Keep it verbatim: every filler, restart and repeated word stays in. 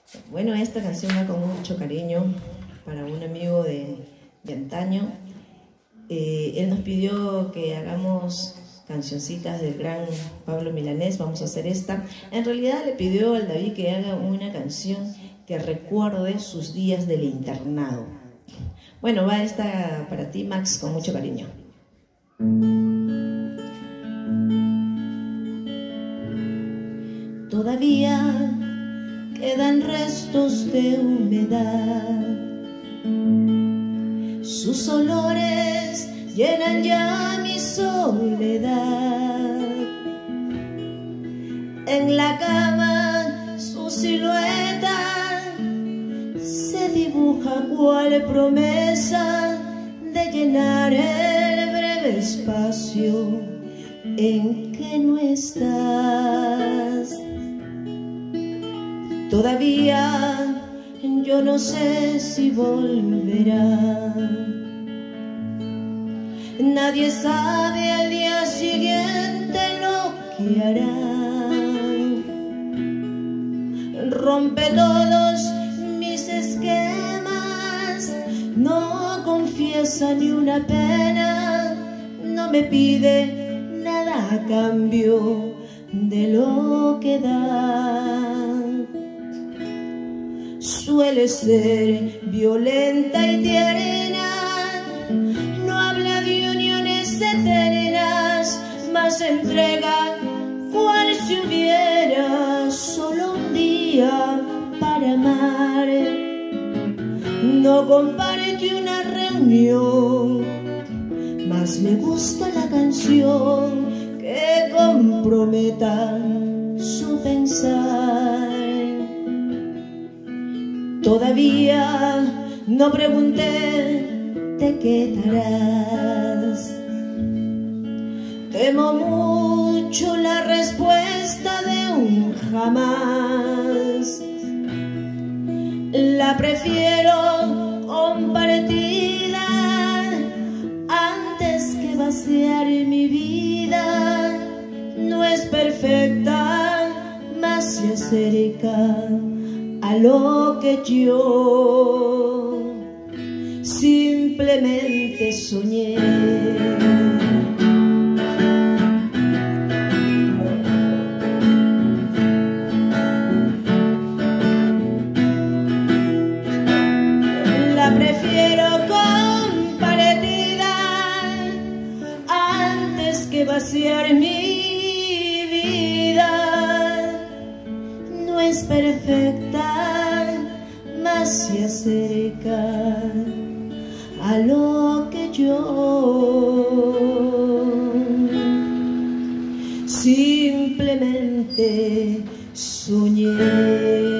Bueno, esta canción va con mucho cariño para un amigo de, de antaño. Eh, él nos pidió que hagamos cancioncitas del gran Pablo Milanés. Vamos a hacer esta. En realidad le pidió al David que haga una canción que recuerde sus días del internado. Bueno, va esta para ti, Max, con mucho cariño. Todavía quedan restos de humedad, sus olores llenan ya mi soledad. En la cama su silueta se dibuja cual promesa de llenar el breve espacio en que no estás. Todavía yo no sé si volverá. Nadie sabe al día siguiente lo que hará. Rompe todos mis esquemas, no confiesa ni una pena, no me pide nada a cambio de lo que da. Suele ser violenta y tierna, no habla de uniones eternas, mas entrega cual si hubiera solo un día para amar. No comparte una reunión, mas me gusta la canción que comprometa su pensar. Todavía no pregunté, ¿te quedarás? Temo mucho la respuesta de un jamás. La prefiero compartida antes que vaciar mi vida. No es perfecta, mas se acerca a lo que yo simplemente soñé. La prefiero compartida antes que vaciar mi vida. No es perfecta, mas se acerca a lo que yo simplemente soñé.